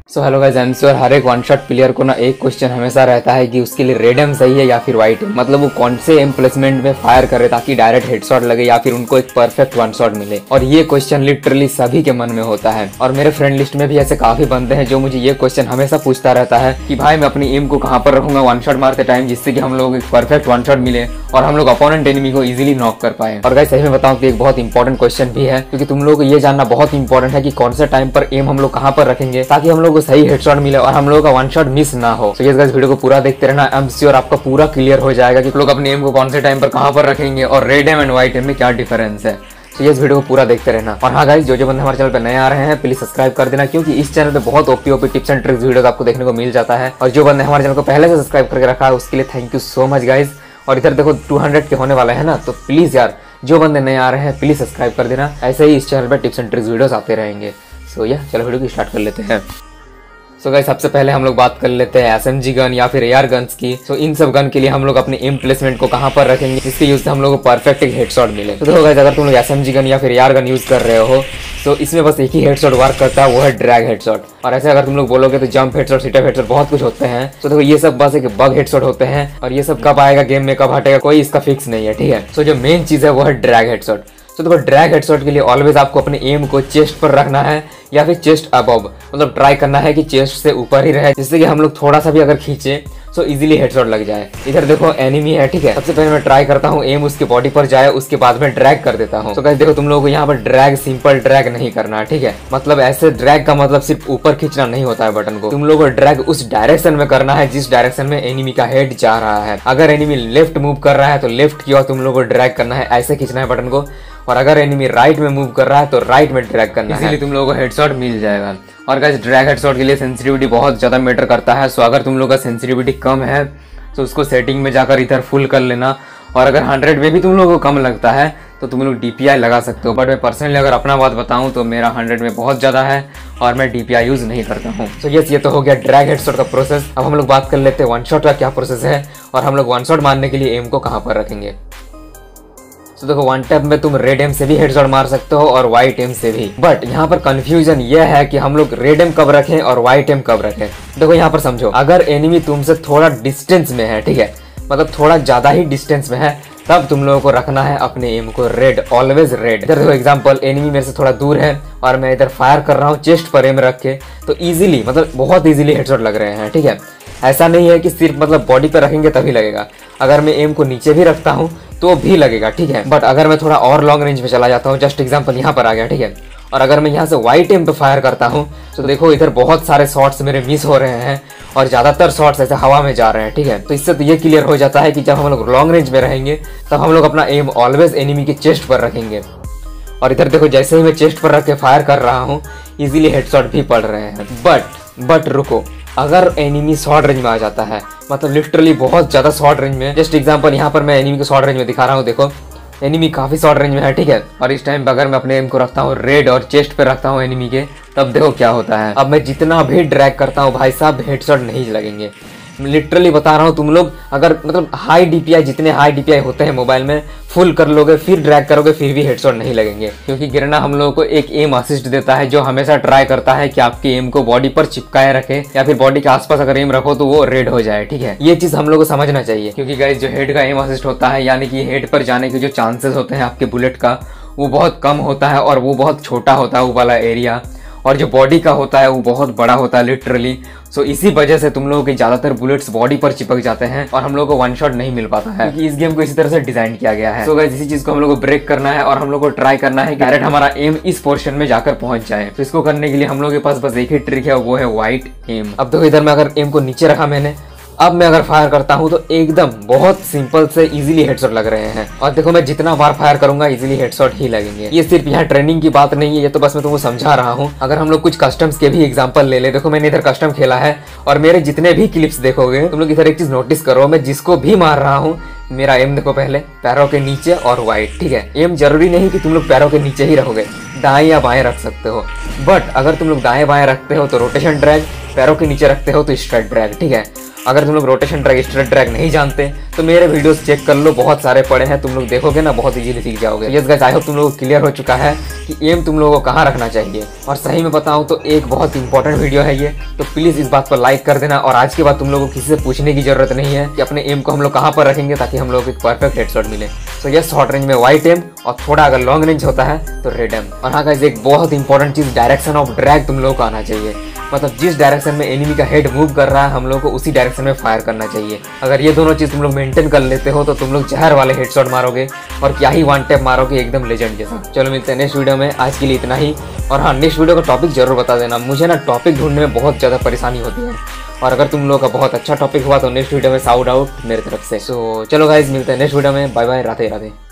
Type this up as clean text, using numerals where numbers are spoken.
सो hello guys, answer हर एक one shot player को ना एक क्वेश्चन हमेशा रहता है कि उसके लिए रेड एम सही है या फिर वाइट एम, मतलब वो कौन से एम प्लेसमेंट में फायर करे ताकि डायरेक्ट हेडशॉट लगे या फिर उनको एक परफेक्ट वन शॉट मिले। और ये क्वेश्चन लिटरली सभी के मन में होता है और मेरे फ्रेंड लिस्ट में भी ऐसे काफी बंदे हैं जो मुझे ये क्वेश्चन हमेशा पूछता रहता है कि भाई मैं अपनी एम को कहाँ पर रखूंगा वन शॉट मारते टाइम, जिससे कि हम लोग एक परफेक्ट वन शॉट मिले और हम लोग अपोनेंट एनिमी को इजीली नॉक कर पाए। और गाइस सही में बताऊं तो एक बहुत इंपॉर्टेंट क्वेश्चन भी है, क्योंकि तुम लोग को ये जानना बहुत इंपॉर्टेंट है कि कौन से टाइम पर एम हम लोग कहाँ पर रखेंगे ताकि हम लोग को सही हेडशॉट मिले और हम लोगों का वन शॉट मिस ना हो। तो गाइस वीडियो को पूरा देखते रहना, आई एम श्योर आपका पूरा क्लियर हो जाएगा कि लोग अपने एम को कौन से टाइम पर कहां पर रखेंगे और red aim and white aim में क्या डिफरेंस है। तो ये वीडियो को पूरा देखते रहना। और हाँ गाइस, जो बंदे हमारे चैनल पे नए आ रहे हैं प्लीज सब्सक्राइब कर देना, क्योंकि इस चैनल पे बहुत OP tips and tricks video आपको देखने को मिल जाता है। और जो बंदे हमारे चैनल को पहले से सब्सक्राइब करके रखा है उसके लिए thank you so much guys. और इधर देखो 200 के होने वाला है ना, तो प्लीज यार जो बंदे नए आ रहे हैं प्लीज सब्सक्राइब कर देना, ऐसे ही इस चैनल पे टिप्स एंड ट्रिक्स वीडियोस आते रहेंगे। सो चलो वीडियो को स्टार्ट कर लेते हैं। सो गाइस सबसे पहले हम लोग बात कर लेते हैं एसएमजी गन या फिर एआर गन्स की। सो इन सब गन के लिए हम लोग अपने एम प्लेसमेंट को कहां पर रखेंगे जिसके यूज से हम लोग को परफेक्ट एक हेडशॉट मिले। तो देखो गाइस, अगर तुम लोग एसएमजी गन या फिर एआर गन यूज कर रहे हो तो इसमें बस एक ही हेडशॉट वर्क करता है, वो है ड्रैग हेडशॉट। और ऐसे अगर तुम लोग बोलोगे तो जंप हेडशॉट, सिटअप हेडशॉट बहुत कुछ होते हैं। तो देखो ये सब बस एक बग हेडशॉट होते हैं और ये सब कब आएगा गेम में कब हटेगा कोई इसका फिक्स नहीं है, ठीक है। तो जो मेन चीज है वो है ड्रैग हेडशॉट। तो देखो ड्रैग हेडशॉट के लिए ऑलवेज आपको अपने एम को चेस्ट पर रखना है या फिर चेस्ट अबव, मतलब ट्राई करना है कि चेस्ट से ऊपर ही रहे, जिससे कि हम लोग थोड़ा सा भी अगर खींचे तो इजीली हेडशॉट लग जाए। इधर देखो एनिमी है, ठीक है। सबसे पहले मैं ट्राई करता हूँ एम उसके बॉडी पर जाए, उसके बाद में ड्रैग कर देता हूँ। तो गाइस देखो तुम लोगों को यहाँ पर ड्रैग सिंपल ड्रैग नहीं करना है, ठीक है। मतलब ऐसे ड्रैग का मतलब सिर्फ ऊपर खींचना नहीं होता है बटन को, तुम लोगों को ड्रैग उस डायरेक्शन में करना है जिस डायरेक्शन में एनिमी का हेड जा रहा है। अगर एनिमी लेफ्ट मूव कर रहा है तो लेफ्ट की ओर तुम लोगों को ड्रैग करना है, ऐसे खींचना है बटन को। और अगर एनिमी राइट में मूव कर रहा है तो राइट में ड्रैग करना है, इसीलिए तुम लोगों को हेडशॉट मिल जाएगा। और गाइस ड्रैग हेडशॉट के लिए सेंसिटिविटी बहुत ज्यादा मैटर करता है। सो अगर तुम लोग का सेंसिटिविटी कम है तो उसको सेटिंग में जाकर इधर फुल कर लेना। और अगर 100 में भी तुम लोगों को कम लगता है तो तुम लोग DPI लगा सकते हो। बट मैं पर्सनली अगर अपना बात बताऊं तो मेरा 100 में बहुत ज़्यादा है और मैं DPI यूज़ नहीं करता हूं। तो ये तो हो गया ड्रैग हेडशॉट का प्रोसेस। अब हम लोग बात कर लेते हैं वन शॉट का क्या प्रोसेस है और हम लोग वन शॉट मारने के लिए एम को कहाँ पर रखेंगे। तो देखो वन टैप में तुम रेड एम से भी हेडशॉट मार सकते हो और व्हाइट एम से भी। बट यहाँ पर कंफ्यूजन ये है कि हम लोग रेड एम कब रखें और व्हाइट एम कब रखें। देखो यहाँ पर समझो, अगर एनिमी तुमसे थोड़ा डिस्टेंस में है, ठीक है, मतलब थोड़ा ज्यादा ही डिस्टेंस में है, तब तुम लोगों को रखना है अपने एम को रेड, ऑलवेज रेड। इधर देखो एग्जांपल, एनिमी मेरे से थोड़ा दूर है और मैं इधर फायर कर रहा हूँ चेस्ट पर एम रख के, तो इजीली मतलब बहुत इजीली हेडशॉट लग रहे हैं, ठीक है। ऐसा नहीं है कि सिर्फ मतलब बॉडी पर रखेंगे तभी लगेगा, अगर मैं एम को नीचे भी रखता हूँ तो भी लगेगा, ठीक है। बट अगर मैं थोड़ा और लॉन्ग रेंज में चला जाता हूँ, जस्ट एग्जांपल यहाँ पर आ गया, ठीक है, और अगर मैं यहाँ से व्हाइट एम पे फायर करता हूँ तो देखो इधर बहुत सारे शॉट्स मेरे मिस हो रहे हैं और ज्यादातर शॉट्स ऐसे हवा में जा रहे हैं, ठीक है। तो इससे तो ये क्लियर हो जाता है कि जब हम लोग लॉन्ग रेंज में रहेंगे तब हम लोग अपना एम ऑलवेज एनिमी के चेस्ट पर रखेंगे। और इधर देखो जैसे ही मैं चेस्ट पर रख के फायर कर रहा हूँ इजीली हेडशॉट भी पड़ रहे हैं। बट रुको, अगर एनिमी शॉर्ट रेंज में आ जाता है, मतलब लिटरली बहुत ज्यादा शॉर्ट रेंज में, जस्ट एग्जांपल यहाँ पर मैं एनिमी को शॉर्ट रेंज में दिखा रहा हूँ, देखो एनिमी काफी शॉर्ट रेंज में है, ठीक है। और इस टाइम पे अगर मैं अपने एम को रखता हूँ रेड और चेस्ट पे रखता हूँ एनिमी के, तब देखो क्या होता है। अब मैं जितना भी ड्रैग करता हूँ भाई साहब हेडशॉट नहीं लगेंगे, लिटरली बता रहा हूँ। तुम लोग अगर मतलब हाई DPI, जितने हाई DPI होते हैं मोबाइल में, फुल कर लोगे फिर ड्रैग करोगे फिर भी हेडशॉट नहीं लगेंगे, क्योंकि गिरना हम लोगों को एक एम असिस्ट देता है जो हमेशा ट्राई करता है कि आपके एम को बॉडी पर चिपकाए रखे या फिर बॉडी के आसपास अगर एम रखो तो वो रेड हो जाए, ठीक है। ये चीज हम लोग को समझना चाहिए, क्योंकि गाइस जो हेड का एम असिस्ट होता है, यानी कि हेड पर जाने के जो चांसेस होते हैं आपके बुलेट का, वो बहुत कम होता है और वो बहुत छोटा होता है वो वाला एरिया, और जो बॉडी का होता है वो बहुत बड़ा होता है लिटरली। सो इसी वजह से तुम लोगों के ज्यादातर बुलेट्स बॉडी पर चिपक जाते हैं और हम लोगों को वन शॉट नहीं मिल पाता है, क्योंकि इस गेम को इसी तरह से डिजाइन किया गया है। सो गाइस इसी चीज को हम लोग को ब्रेक करना है और हम लोग को ट्राई करना है कि डायरेक्ट हमारा एम इस पोर्शन में जाकर पहुंच जाए। तो इसको करने के लिए हम लोग के पास बस एक ही ट्रिक है, वो है व्हाइट एम। अब देखो इधर मैं अगर एम को नीचे रखा मैंने, अब मैं अगर फायर करता हूं तो एकदम बहुत सिंपल से इजीली हेडशॉट लग रहे हैं। और देखो मैं जितना बार फायर करूंगा इजीली हेडशॉट ही लगेंगे। ये सिर्फ यहाँ ट्रेनिंग की बात नहीं है, ये तो बस मैं तुमको समझा रहा हूँ। अगर हम लोग कुछ कस्टम्स के भी एग्जांपल ले ले, देखो मैंने इधर कस्टम खेला है और मेरे जितने भी क्लिप्स देखोगे तुम लोग इधर एक चीज नोटिस करो, मैं जिसको भी मार रहा हूँ मेरा एम देखो पहले पैरों के नीचे और व्हाइट, ठीक है। एम जरूरी नहीं कि तुम लोग पैरों के नीचे ही रहोगे, दाएं या बाएं रख सकते हो। बट अगर तुम लोग दाएं बाएं रखते हो तो रोटेशन ड्रैग, पैरों के नीचे रखते हो तो स्ट्रेट ड्रैग, ठीक है। अगर तुम लोग रोटेशन ड्रैग, स्ट्रेट ड्रैग नहीं जानते तो मेरे वीडियोस चेक कर लो, बहुत सारे पड़े हैं, तुम लोग देखोगे ना बहुत इजीली सीख जाओगे। यस गाइस, आई होप तुम लोगों को क्लियर हो चुका है कि एम तुम लोगों को कहाँ रखना चाहिए। और सही में बताऊं तो एक बहुत इंपॉर्टेंट वीडियो है ये, तो प्लीज इस बात पर लाइक कर देना। और आज के बाद तुम लोगों को किसी से पूछने की जरूरत नहीं है कि अपने एम को हम लोग कहाँ पर रखेंगे ताकि हम लोग को एक परफेक्ट हेडशॉट मिले। सो यस, शॉर्ट रेंज में वाइट एम और थोड़ा अगर लॉन्ग रेंज होता है तो रेड एम। और हाँ गाइस, एक बहुत इंपॉर्टेंट चीज, डायरेक्शन ऑफ ड्रैग तुम लोगों को आना चाहिए। मतलब जिस डायरेक्शन में एनिमी का हेड मूव कर रहा है हम लोग को उसी डायरेक्शन में फायर करना चाहिए। अगर ये दोनों चीज तुम लोग मेंटेन कर लेते हो तो तुम लोग जहर वाले हेडशॉट मारोगे और क्या ही वन टैप मारोगे, एकदम लेजेंड जैसा। चलो मिलते हैं नेक्स्ट वीडियो में, आज के लिए इतना ही। और हाँ, नेक्स्ट वीडियो का टॉपिक जरूर बता देना, मुझे ना टॉपिक ढूंढने में बहुत ज़्यादा परेशानी होती है। और अगर तुम लोगों का बहुत अच्छा टॉपिक हुआ तो नेक्स्ट वीडियो में साउट आउट मेरी तरफ से। सो चलो गाइज, मिलते हैं नेक्स्ट वीडियो में, बाय बाय, राधे राधे।